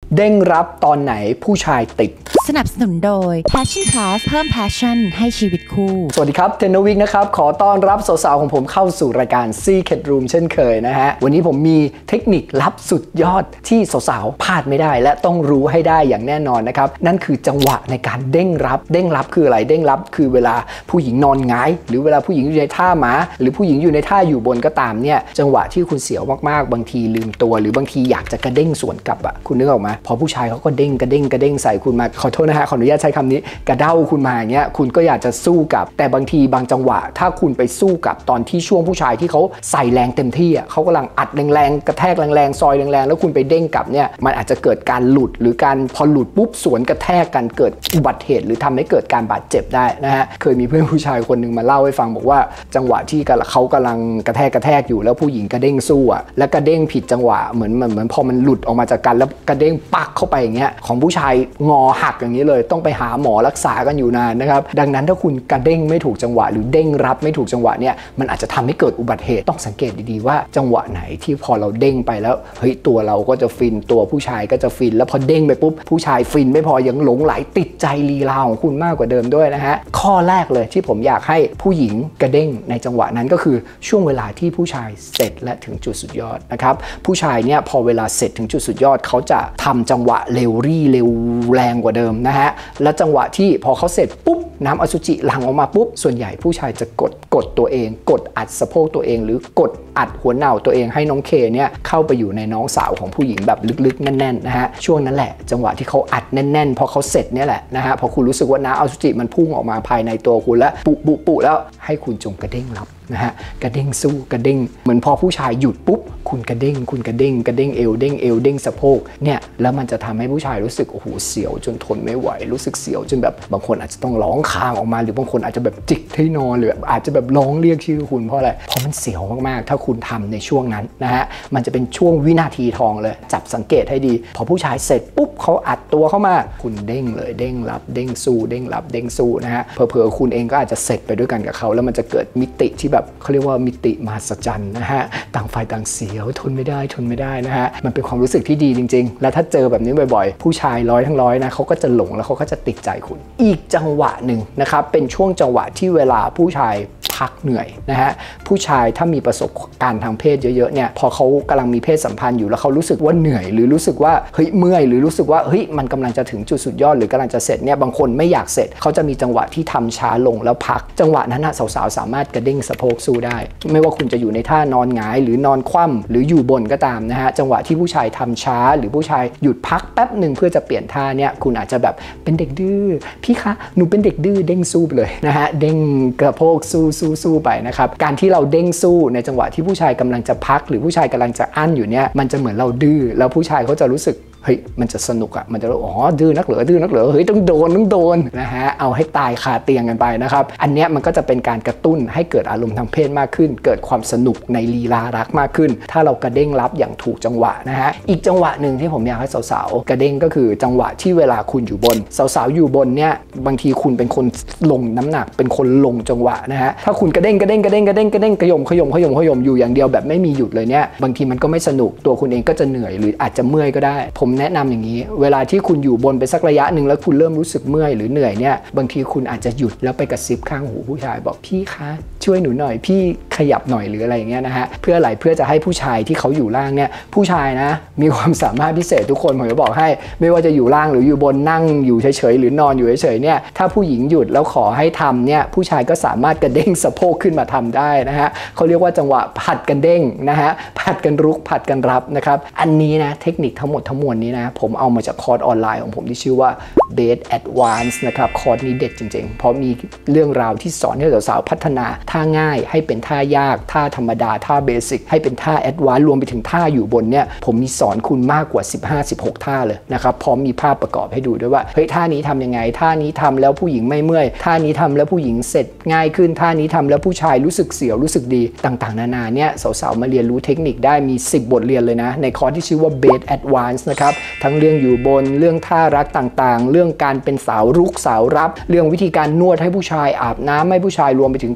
เด้งรับตอนไหนผู้ชายติดสนับสนุนโดย Passion Plus เพิ่ม passion ให้ชีวิตคู่สวัสดีครับเทนนวิกนะครับขอต้อนรับสาวๆของผมเข้าสู่รายการ Secret Room เช่นเคยนะฮะวันนี้ผมมีเทคนิคลับสุดยอดที่สาวๆพลาดไม่ได้และต้องรู้ให้ได้อย่างแน่นอนนะครับนั่นคือจังหวะในการเด้งรับคืออะไรเด้งรับคือเวลาผู้หญิงนอนหงายหรือเวลาผู้หญิงอยู่ในท่าหมาหรือผู้หญิงอยู่ในท่าอยู่บนก็ตามเนี่ยจังหวะที่คุณเสียวมากๆบางทีลืมตัวหรือบางทีอยากจะกระเด้งสวนกลับอ่ะคุณนึกออกไหมพอผู้ชายเขาก็เด้งกระเด้งใส่คุณมาขอโทษนะฮะขออนุญาตใช้คำนี้กระเด้าคุณมาอย่างเงี้ยคุณก็อยากจะสู้กับแต่บางทีบางจังหวะถ้าคุณไปสู้กับตอนที่ช่วงผู้ชายที่เขาใส่แรงเต็มที่อ่ะเขากำลังอัดแรงๆกระแทกแรงๆซอยแรงๆแล้วคุณไปเด้งกลับเนี่ยมันอาจจะเกิดการหลุดหรือการพอหลุดปุ๊บสวนกระแทกกันเกิดอุบัติเหตุหรือทำให้เกิดการบาดเจ็บได้นะฮะเคยมีเพื่อนผู้ชายคนนึงมาเล่าให้ฟังบอกว่าจังหวะที่เขากำลังกระแทกอยู่แล้วผู้หญิงกระเด้งสู้อ่ะแล้วกระเด้งผิดจังหวะเหมือนพอมันหลุดออกมาจากกันแล้วกระเด้งปักเข้าไปอย่างเงี้ยของผู้ชายงอหักอย่างนี้เลยต้องไปหาหมอรักษากันอยู่นานนะครับดังนั้นถ้าคุณกระเด้งไม่ถูกจังหวะหรือเด้งรับไม่ถูกจังหวะเนี่ยมันอาจจะทำให้เกิดอุบัติเหตุต้องสังเกตดีๆว่าจังหวะไหนที่พอเราเด้งไปแล้วเฮ้ยตัวเราก็จะฟินตัวผู้ชายก็จะฟินแล้วพอเด้งไปปุ๊บผู้ชายฟินไม่พอยังหลงไหลติดใจลีลาของคุณมากกว่าเดิมด้วยนะฮะข้อแรกเลยที่ผมอยากให้ผู้หญิงกระเด้งในจังหวะนั้นก็คือช่วงเวลาที่ผู้ชายเสร็จและถึงจุดสุดยอดนะครับผู้ชายเนี่ยพอเวลาเสร็จถึงจุดสุดยอดเขาจะทำจังหวะเร็วแรงกว่าเดิมนะฮะและจังหวะที่พอเขาเสร็จปุ๊บน้ำอสุจิหลั่งออกมาปุ๊บส่วนใหญ่ผู้ชายจะกดตัวเองกดอัดสะโพกตัวเองหรือกดอัดหัวเหน่าตัวเองให้น้องเคเนี่ยเข้าไปอยู่ในน้องสาวของผู้หญิงแบบลึกๆแน่นๆนะฮะช่วงนั้นแหละจังหวะที่เขาอัดแน่นๆพอเขาเสร็จเนี่ยแหละนะฮะพอคุณรู้สึกว่าน้ำอสุจิมันพุ่งออกมาภายในตัวคุณแล้วปุแล้วให้คุณจงกระเด้งรับนะฮะกระเด้งสู้กระเด้งเหมือนพอผู้ชายหยุดปุ๊บคุณกระเด้งเอวเด้งสะโพกเนี่ยแล้วมันจะทำให้ผู้ชายรู้สึกโอ้โหเสียวจนทนไม่ไหวรู้สึกเสียวจนแบบบางคนอาจจะต้องร้องคางออกมาหรือบางคนอาจจะแบบจิกที่นอนหรืออาจจะแบบร้องเรียกชื่อคุณเพราะอะไรเพราะมันเสียวมากๆถ้าคุณทำในช่วงนั้นนะฮะมันจะเป็นช่วงวินาทีทองเลยจับสังเกตให้ดีพอผู้ชายเสร็จปุ๊บเขาอัดตัวเข้ามาคุณเด้งเลยเด้งรับเด้งสู้เด้งรับเด้งสู้นะฮะเผลอๆคุณเองก็อาจจะเสร็จไปด้วยกันกับเขาแล้วมันจะเกิดมิติที่แบบเขาเรียกว่ามิติมหัศจรรย์นะฮะต่างฝ่ายต่างเสียวทนไม่ได้นะฮะมันเป็นความรู้สึกที่ดีจริงๆและถ้าเจอแบบนี้บ่อยๆผู้ชายร้อยทั้งร้อยนะเขาก็จะหลงแล้วเขาก็จะติดใจคุณอีกจังหวะหนึ่งนะครับเป็นช่วงจังหวะที่เวลาผู้ชายพักเหนื่อยนะฮะผู้ชายถ้ามีประสบการณ์ทางเพศเยอะๆเนี่ยพอเขากำลังมีเพศสัมพันธ์อยู่แล้วเขารู้สึกว่าเหนื่อยหรือรู้สึกว่าเฮ้ยเมื่อยหรือรู้สึกว่าเฮ้ยมันกำลังจะถึงจุดสุดยอดหรือกำลังจะเสร็จเนี่ยบางคนไม่อยากเสร็จเขาจะมีจังหวะที่ทำช้าลงแล้วพักจังหวะนั้นนะสาวๆสามารถกระเด้งสะโพกสู้ได้ไม่ว่าคุณจะอยู่ในท่านอนหงายหรือนอนคว่ำหรืออยู่บนก็ตามนะฮะจังหวะที่ผู้ชายทำช้าหรือผู้ชายหยุดพักแป๊บหนึ่งเพื่อจะเปลี่ยนท่าเนี่ยคุณอาจจะแบบเป็นเด็กดื้อพี่คะหนูเป็นเด็กดื้อเด้งสู้ไปเลยนะฮะเด้งกระโพกสู้ไปนะครับการที่เราเด้งสู้ในจังหวะที่ผู้ชายกำลังจะพักหรือผู้ชายกำลังจะอั้นอยู่เนี่ยมันจะเหมือนเราดื้อแล้วผู้ชายเขาจะรู้สึกเฮ้ยมันจะสนุกอ่ะมันจะอ๋อดื้อนักเหรอเฮ้ยต้องโดนนะฮะเอาให้ตายคาเตียงกันไปนะครับอันเนี้ยมันก็จะเป็นการกระตุ้นให้เกิดอารมณ์ทางเพศมากขึ้นเกิดความสนุกในลีลารักมากขึ้นถ้าเรากระเด้งรับอย่างถูกจังหวะนะฮะอีกจังหวะหนึ่งที่ผมอยากให้สาวๆกระเด้งก็คือจังหวะที่เวลาคุณอยู่บนสาวๆอยู่บนเนี่ยบางทีคุณเป็นคนลงน้ำหนักเป็นคนลงจังหวะนะฮะถ้าคุณกระเด้งขยมอยู่อย่างเดียวแบบไม่มีหยุดเลยเนี่ยบางทีมันก็ไม่สนุกตัวคุณเองก็จะเหนื่อยหรืออาจจะเมื่อยก็ได้ผมแนะนำอย่างนี้เวลาที่คุณอยู่บนไปสักระยะหนึ่งแล้วคุณเริ่มรู้สึกเมื่อยหรือเหนื่อยเนี่ยบางทีคุณอาจจะหยุดแล้วไปกระซิบข้างหูผู้ชายบอกพี่คะช่วยหนูหน่อยพี่ขยับหน่อยหรืออะไรอย่างเงี้ยนะฮะเพื่ออะไรเพื่อจะให้ผู้ชายที่เขาอยู่ล่างเนี่ยผู้ชายนะมีความสามารถพิเศษทุกคนผมจะบอกให้ไม่ว่าจะอยู่ล่างหรืออยู่บนนั่งอยู่เฉยๆหรือนอนอยู่เฉยๆเนี่ยถ้าผู้หญิงหยุดแล้วขอให้ทำเนี่ยผู้ชายก็สามารถกระเด้งสะโพกขึ้นมาทำได้นะฮะเขาเรียกว่าจังหวะผัดกันเด้งนะฮะผัดกันรุกผัดกันรับนะครับอันนี้นะเทคนิคทั้งหมดทั้งมวลนี้นะผมเอามาจากคอร์สออนไลน์ของผมที่ชื่อว่า Base Advance นะครับคอร์สนี้เด็ดจริงๆเพราะมีเรื่องราวที่สอนให้สาวๆพัฒนาท่าง่ายให้เป็นท่ายากท่าธรรมดาท่าเบสิกให้เป็นท่า Advance รวมไปถึงท่าอยู่บนเนี่ยผมมีสอนคุณมากกว่า 15-16 ท่าเลยนะครับพร้อมมีภาพประกอบให้ดูด้วยว่าเฮ้ยท่านี้ทำยังไงท่านี้ทำแล้วผู้หญิงไม่เมื่อยท่านี้ทำแล้วผู้หญิงเสร็จง่ายขึ้นท่านี้ทำแล้วผู้ชายรู้สึกเสียวรู้สึกดีต่างๆนานาเนี่ยสาวๆมาเรียนรู้เทคนิคได้มี10บทเรียนเลยนะในคอร์สที่ชื่อว่า Base Advance นะครับทั้งเรื่องอยู่บนเรื่องท่ารักต่างๆเรื่องการเป็นสาวรุกสาวรับเรื่องวิธีการนวดให้ผู้ชายอาบน้ำให้ผู้ชายรวมไปถึงการใช้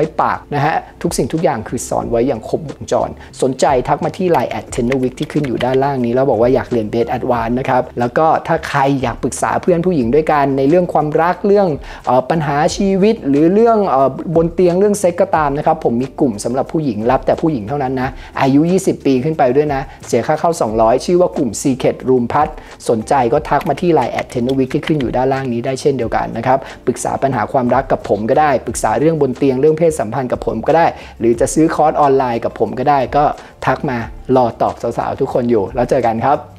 ปากนะฮะทุกสิ่งทุกอย่างคือสอนไว้อย่างครบวงจรสนใจทักมาที่ Line @tenderweek ที่ขึ้นอยู่ด้านล่างนี้แล้วบอกว่าอยากเรียนเบสแอดวานซ์นะครับแล้วก็ถ้าใครอยากปรึกษาเพื่อนผู้หญิงด้วยกันในเรื่องความรักเรื่องปัญหาชีวิตหรือเรื่องบนเตียงเรื่องเซ็กก็ตามนะครับผมมีกลุ่มสำหรับผู้หญิงรับแต่ผู้หญิงเท่านั้นนะอายุ20 ปีขึ้นไปด้วยนะเสียค่าเข้า200ชื่อว่ากลุ่ม Secret Room พัดสนใจก็ทักมาที่ Line @tenderweek ที่ขึ้นอยู่ด้านล่างนี้ได้เช่นเดียวกันนะครับปรึกษาปัญหาความรักกับผมก็ได้ปรึกษาเรื่องบนเตียงเรื่องเพศสัมพันธ์กับผมก็ได้หรือจะซื้อคอร์สออนไลน์กับผมก็ได้ก็ทักมารอตอบสาวๆทุกคนอยู่แล้วเจอกันครับ